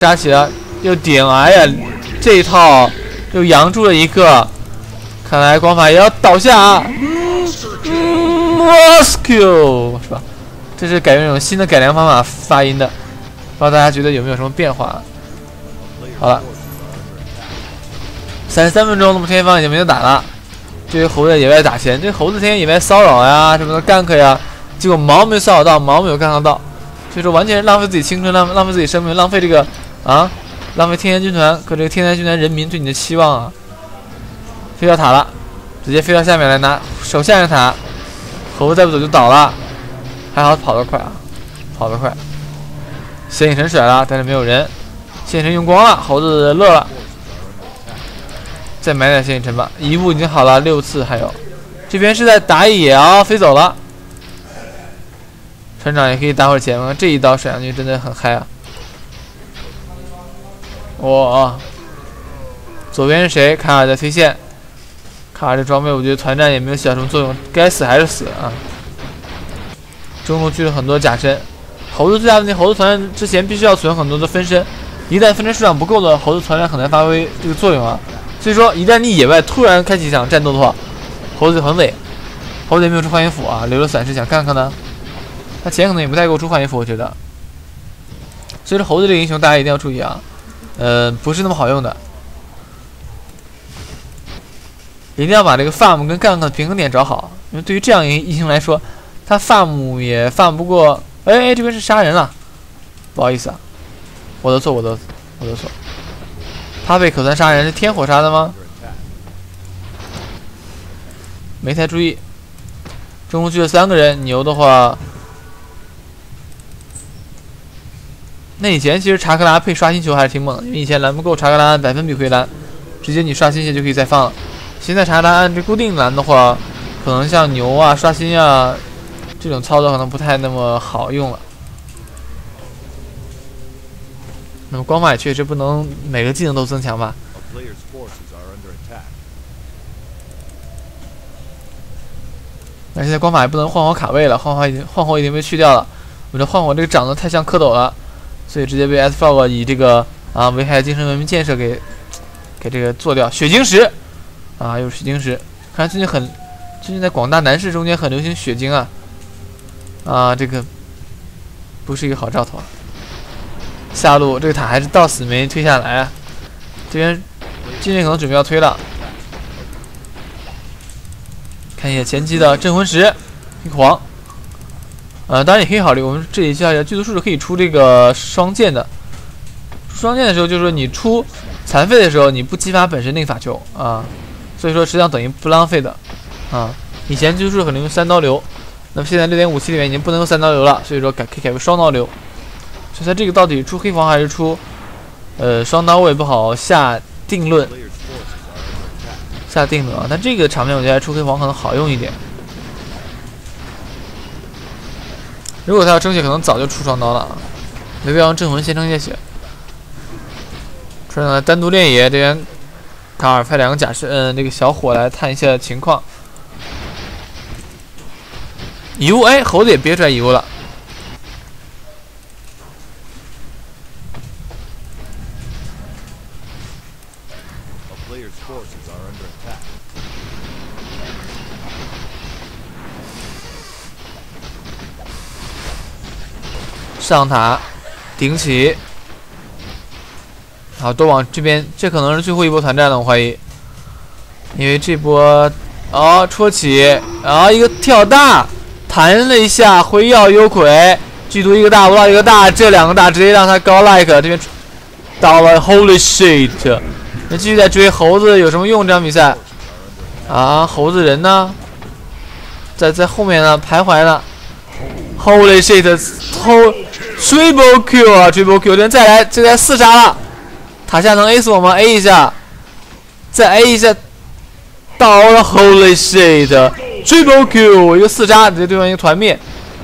杀起了，又顶，哎呀，这一套又扬住了一个，看来光法也要倒下啊。Moscow 是吧？这是改用一种新的改良方法发音的，不知道大家觉得有没有什么变化？好了，33分钟，那么天方已经没得打了。这些猴子在野外打钱，这猴子天天野外骚扰呀，什么的 gank 呀，结果毛没骚扰到，毛没有 gank 到，所以说完全是浪费自己青春，浪费自己生命，浪费这个啊，浪费天元军团和这个天元军团人民对你的期望啊！飞到塔了，直接飞到下面来拿守下面塔，猴子再不走就倒了，还好跑得快啊，跑得快。显影神甩了，但是没有人，显影神用光了，猴子乐了。再买点显影神吧，一步已经好了6次，还有这边是在打野啊，飞走了。船长也可以打会儿钱吗？这一刀甩上去真的很嗨啊！哇，左边是谁？卡尔在推线，卡尔这装备我觉得团战也没有起到什么作用，该死还是死啊！中路去了很多假身，猴子最大问题，猴子团战之前必须要存很多的分身，一旦分身数量不够的，猴子团战很难发挥这个作用啊。所以说，一旦你野外突然开启一场战斗的话，猴子就很萎。猴子也没有出幻影斧啊，留了闪失想看看呢。他钱可能也不太够出幻影斧，我觉得。所以说，猴子这个英雄大家一定要注意啊，不是那么好用的，一定要把这个 farm 跟 gank 的平衡点找好。因为对于这样一个英雄来说，他 farm 也 farm 不过。哎，这边是杀人了，不好意思啊，我的错。他被可算杀人是天火杀的吗？没太注意。中路去了3个人，牛的话，那以前其实查克拉配刷新球还是挺猛的，因为以前蓝不够，查克拉按100%回蓝，直接你刷新线就可以再放了。现在查克拉按这固定蓝的话，可能像牛啊、刷新啊这种操作可能不太那么好用了。那么光法也确实不能每个技能都增强吧。那现在光法也不能换火卡位了，换火已经被去掉了。我这换火这个长得太像蝌蚪了，所以直接被 S-Frog 以这个危害精神文明建设给这个做掉。血晶石啊，又是血晶石，看来最近在广大男士中间很流行血晶啊，这个不是一个好兆头。下路这个塔还是到死没推下来啊！这边今天可能准备要推了。看一下前期的镇魂石，一个黄。当然也可以考虑，我们这里叫一下剧毒术是可以出这个双剑的。出双剑的时候，就是说你出残废的时候，你不激发本身那个法球啊，所以说实际上等于不浪费的啊。以前剧毒术可能用3刀流，那么现在6.57里面已经不能用3刀流了，所以说可以改为双刀流。所以它这个到底出黑黄还是出双刀，我也不好下定论啊。但这个场面我觉得出黑黄可能好用一点。如果他要争血，可能早就出双刀了啊。没必要用镇魂先争些血。船长单独练野，这边卡尔派2个假身，这个小火来探一下情况。遗物，哎，猴子也憋出来遗物了。上塔，顶起，好，都往这边，这可能是最后一波团战了，我怀疑，因为这波戳起，一个跳大，弹了一下，辉耀幽鬼，剧毒一个大，无道一个大，这2个大直接让他高 like 这边到了 ，Holy shit！ 那继续在追猴子有什么用？这场比赛猴子人呢？在后面呢，徘徊呢。Holy shit！Triple Q 啊 ，Triple Q！ 这边再来4杀了，塔下能 A 死我吗 ？A 一下，再 A 一下，到了 Holy shit！Triple Q！ 一个4杀，直接对方一个团灭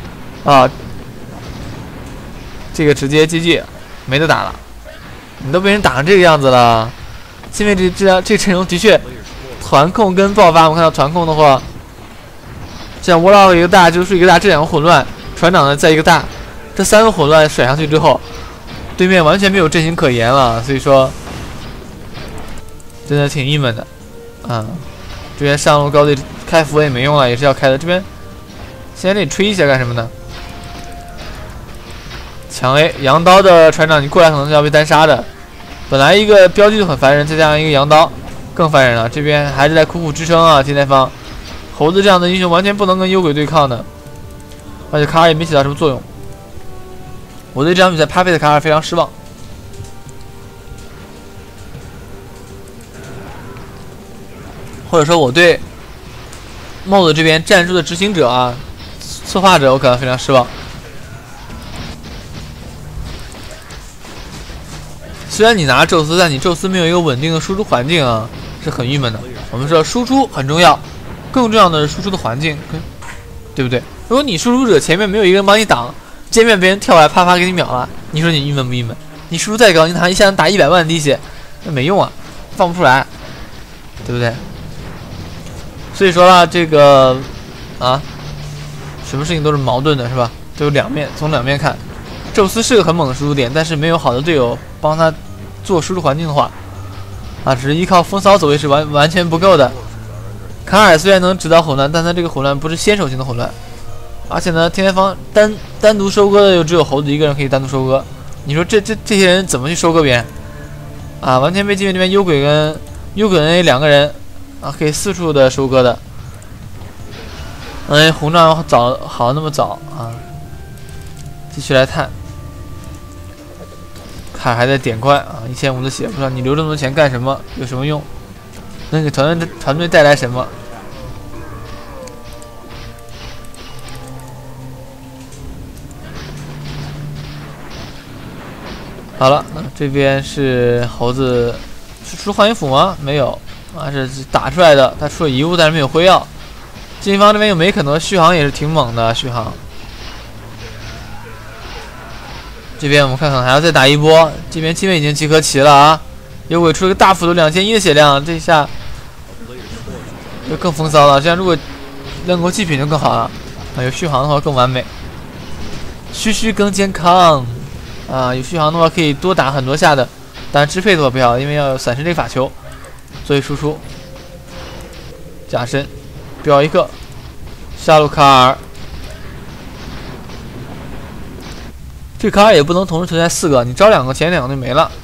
这个直接 GG， 没得打了。你都被人打成这个样子了，因为这阵容的确团控跟爆发，我们看到团控的话，这样窝到一个大，就是一个大，这2个混乱，船长呢在一个大，这3个混乱甩上去之后， 对面完全没有阵型可言了，所以说真的挺郁闷的。这边上路高地开符也没用了，也是要开的。这边现在得吹一下干什么呢？抢 A 羊刀的船长，你过来可能是要被单杀的。本来一个标记就很烦人，再加上一个羊刀更烦人了。这边还是在苦苦支撑啊，天台方猴子这样的英雄完全不能跟幽鬼对抗的，而且卡尔也没起到什么作用。我对这场比赛趴飞的卡尔非常失望。或者说我对 MOD 这边战术的执行者啊、策划者，我感到非常失望。虽然你拿宙斯，但你宙斯没有一个稳定的输出环境啊，是很郁闷的。我们说输出很重要，更重要的是输出的环境，对不对？如果你输出者前面没有一个人帮你挡，见面别人跳过来啪啪给你秒了，你说你郁闷不郁闷？你输出再高，你一下能打100万滴血，那没用啊，放不出来，对不对？所以说啦，这个什么事情都是矛盾的，是吧？都有两面，从两面看。宙斯是个很猛的输出点，但是没有好的队友帮他做输出环境的话，只是依靠风骚走位是完全不够的。卡尔虽然能指导混乱，但他这个混乱不是先手型的混乱，而且呢，天台方单独收割的又只有猴子一个人可以单独收割。你说这些人怎么去收割别人？完全被对面这边幽鬼跟 NA 两个人可以四处的收割的。红杖好那么早啊！继续来探。卡尔还在点怪1500的血，不知道你留这么多钱干什么？有什么用？能给团队带来什么？好了，这边是猴子，是出幻影斧吗？没有，是打出来的。他出了遗物，但是没有辉耀。金方这边有梅肯诺，续航也是挺猛的，续航。这边我们看看还要再打一波，这边基本已经集合齐了啊！幽鬼出了个大幅度2100的血量，这下就更风骚了。这样如果能够祭品就更好了，有续航的话更完美，虚更健康有续航的话可以多打很多下的，但支配的话不要，因为要有闪身这个法球作为输出。假身标一个，下路卡尔。这卡尔也不能同时存在4个，你招2个，前2个就没了。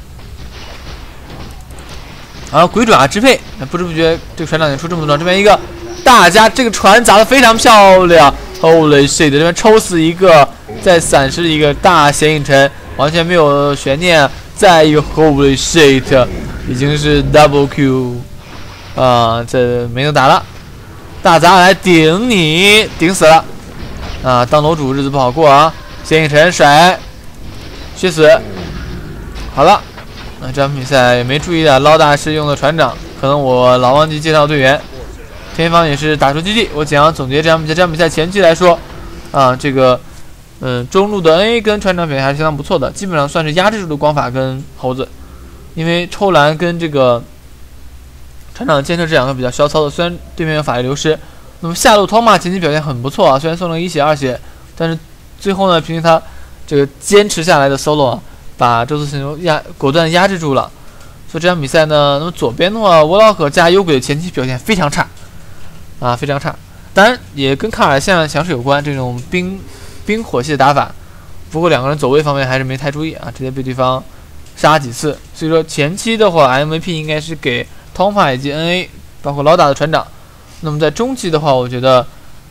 然后鬼爪支配，不知不觉这个船长已经出这么多张，这边一个大家这个船砸得非常漂亮 ，Holy shit！ 这边抽死一个，再闪失一个大显影城，完全没有悬念。再一个 Holy shit， 已经是 Double Q， 这没得打了，大砸来顶你，顶死了当楼主日子不好过啊！显影城甩。血死，好了，这场比赛也没注意到捞大是用的船长，可能我老忘记介绍队员。天方也是打出 GG。我简要总结这场比赛，这场比赛前期来说，这个中路的 NA 跟船长表现还是相当不错的，基本上算是压制住的光法跟猴子，因为抽蓝跟这个船长剑车这两个比较嚣操的，虽然对面有法力流失，那么下路托马前期表现很不错啊，虽然送了1血2血，但是最后呢，凭借他这个坚持下来的 solo 把宙斯神牛果断压制住了。所以这场比赛呢，那么左边的话，沃洛克加幽鬼的前期表现非常差，非常差。当然也跟卡尔现在强势有关，这种冰火系的打法。不过两个人走位方面还是没太注意直接被对方杀几次。所以说前期的话 ，MVP 应该是给 Tonfa 以及 NA， 包括老打的船长。那么在中期的话，我觉得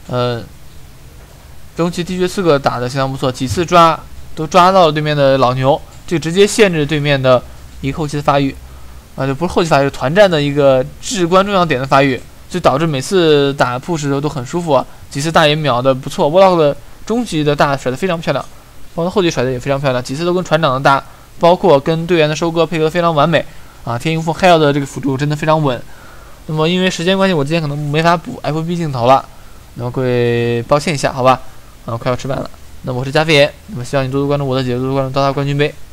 中期的确4个打得相当不错，几次都抓到了对面的老牛，这直接限制对面的一个后期的发育就不是后期发育，是团战的一个至关重要点的发育，就导致每次打 push 的时候都很舒服几次大也秒的不错，沃洛克的中级的大甩得非常漂亮，包括后期甩的也非常漂亮，几次都跟船长的大，包括跟队员的收割配合非常完美天鹰风 Hell 的这个辅助真的非常稳。那么因为时间关系，我今天可能没法补 FB 镜头了，那么各位抱歉一下，好吧。快要吃饭了，那么我是加菲爷，那么希望你多多关注我的节目，多多关注刀塔冠军杯。